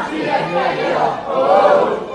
စီရဲ့ဖက်ရော